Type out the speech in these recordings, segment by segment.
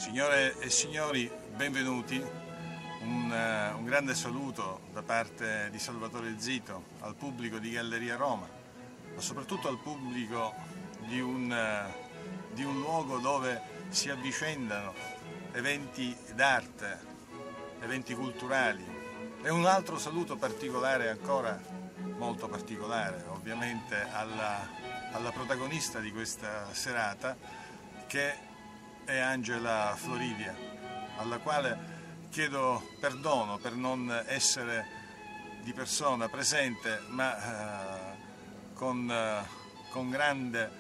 Signore e signori, benvenuti. Un grande saluto da parte di Salvatore Zito al pubblico di Galleria Roma, ma soprattutto al pubblico di un luogo dove si avvicendano eventi d'arte, eventi culturali. E un altro saluto particolare ancora, molto particolare ovviamente, alla protagonista di questa serata, che è Angela Floridia, alla quale chiedo perdono per non essere di persona presente, ma con grande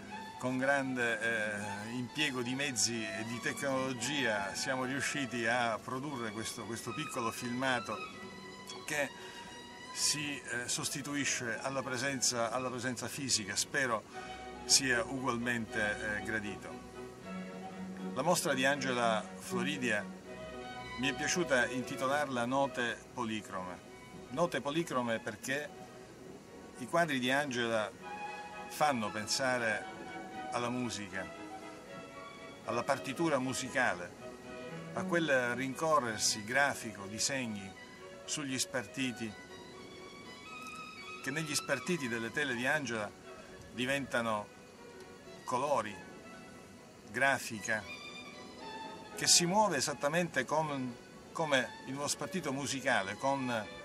impiego di mezzi e di tecnologia siamo riusciti a produrre questo piccolo filmato che si sostituisce alla presenza fisica. Spero sia ugualmente gradito. La mostra di Angela Floridia mi è piaciuta intitolarla Note policrome. Note policrome perché i quadri di Angela fanno pensare alla musica, alla partitura musicale, a quel rincorrersi grafico di segni sugli spartiti, che negli spartiti delle tele di Angela diventano colori, grafica, che si muove esattamente come in uno spartito musicale, con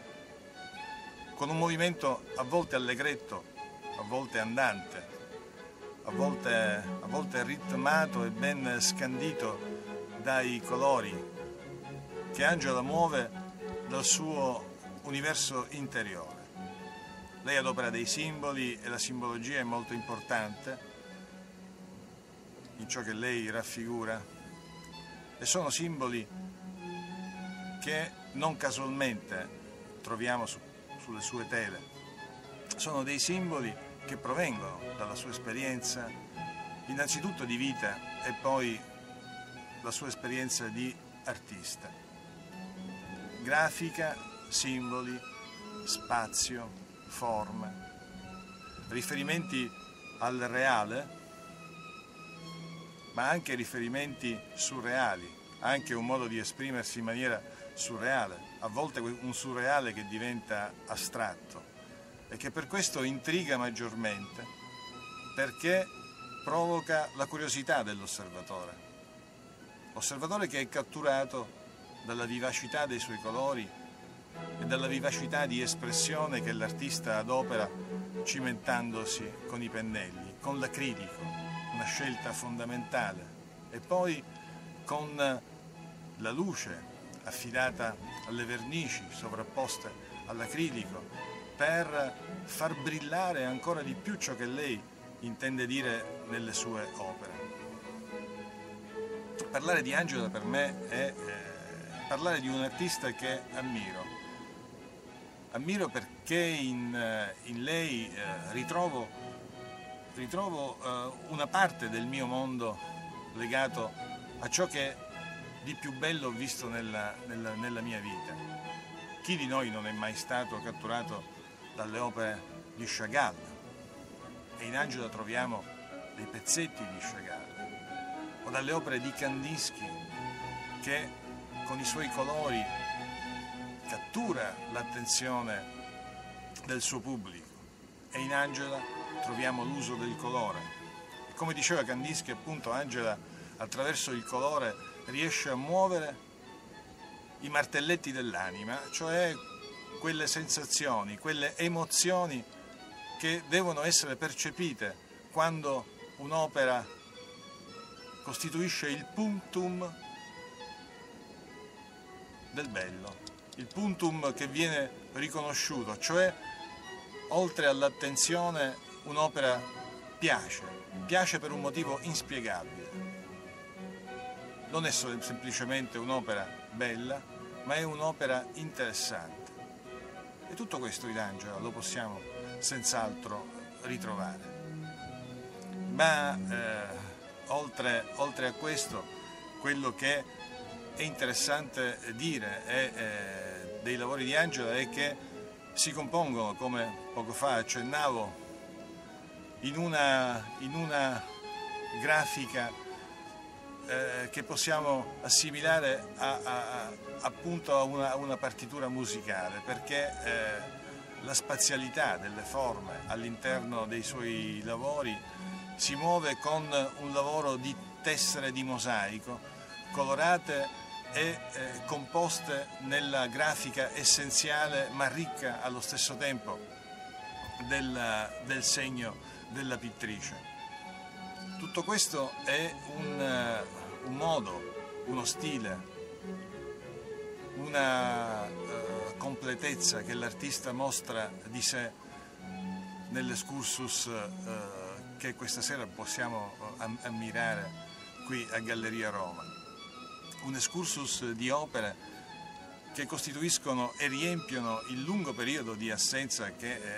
un movimento a volte allegretto, a volte andante, a volte ritmato e ben scandito dai colori che Angela muove dal suo universo interiore. Lei adopera dei simboli e la simbologia è molto importante in ciò che lei raffigura, e sono simboli che non casualmente troviamo sulle sue tele. Sono dei simboli che provengono dalla sua esperienza, innanzitutto di vita e poi la sua esperienza di artista. Grafica, simboli, spazio, forme, riferimenti al reale, ma anche riferimenti surreali, anche un modo di esprimersi in maniera surreale, a volte un surreale che diventa astratto e che per questo intriga maggiormente, perché provoca la curiosità dell'osservatore. L'osservatore che è catturato dalla vivacità dei suoi colori e dalla vivacità di espressione che l'artista adopera cimentandosi con i pennelli, con l'acrilico, una scelta fondamentale, e poi con la luce affidata alle vernici sovrapposte all'acrilico per far brillare ancora di più ciò che lei intende dire nelle sue opere. Parlare di Angela per me è parlare di un artista che ammiro perché in lei ritrovo una parte del mio mondo legato a ciò che di più bello ho visto nella mia vita. Chi di noi non è mai stato catturato dalle opere di Chagall? E in Angela troviamo dei pezzetti di Chagall, o dalle opere di Kandinsky, che con i suoi colori cattura l'attenzione del suo pubblico, e in Angela troviamo l'uso del colore. E come diceva Kandinsky, appunto, Angela attraverso il colore riesce a muovere i martelletti dell'anima, cioè quelle sensazioni, quelle emozioni che devono essere percepite quando un'opera costituisce il punctum del bello, il punctum che viene riconosciuto, cioè oltre all'attenzione un'opera piace per un motivo inspiegabile. Non è semplicemente un'opera bella, ma è un'opera interessante. E tutto questo in Angela lo possiamo senz'altro ritrovare. Ma oltre a questo, quello che è interessante dire dei lavori di Angela è che si compongono, come poco fa accennavo, in una grafica che possiamo assimilare appunto a una partitura musicale, perché la spazialità delle forme all'interno dei suoi lavori si muove con un lavoro di tessere di mosaico, colorate e composte nella grafica essenziale ma ricca allo stesso tempo del segno della pittrice. Tutto questo è un modo, uno stile, una completezza che l'artista mostra di sé nell'escursus che questa sera possiamo ammirare qui a Galleria Roma. Un escursus di opere che costituiscono e riempiono il lungo periodo di assenza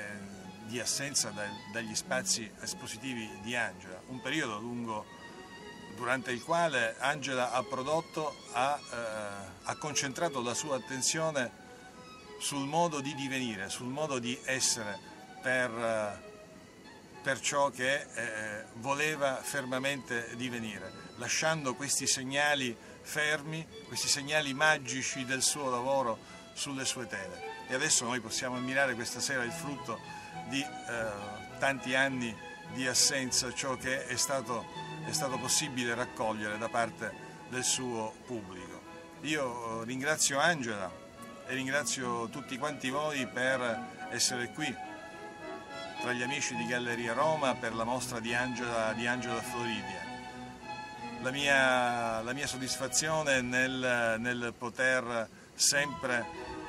dagli spazi espositivi di Angela, un periodo lungo durante il quale Angela ha prodotto, ha concentrato la sua attenzione sul modo di divenire, sul modo di essere per ciò che voleva fermamente divenire, lasciando questi segnali fermi, questi segnali magici del suo lavoro sulle sue tele. E adesso noi possiamo ammirare questa sera il frutto di tanti anni di assenza, ciò che è stato possibile raccogliere da parte del suo pubblico. Io ringrazio Angela e ringrazio tutti quanti voi per essere qui tra gli amici di Galleria Roma per la mostra di Angela Floridia. La mia soddisfazione nel poter sempre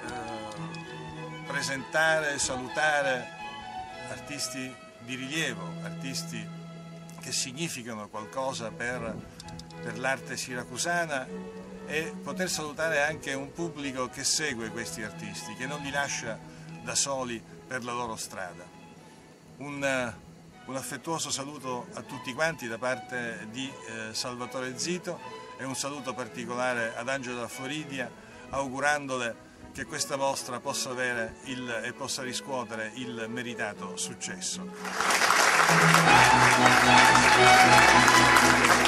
presentare e salutare artisti di rilievo, artisti che significano qualcosa per l'arte siracusana, e poter salutare anche un pubblico che segue questi artisti, che non li lascia da soli per la loro strada. Un affettuoso saluto a tutti quanti da parte di Salvatore Zito e un saluto particolare ad Angela Floridia, augurandole che questa mostra possa avere e possa riscuotere il meritato successo.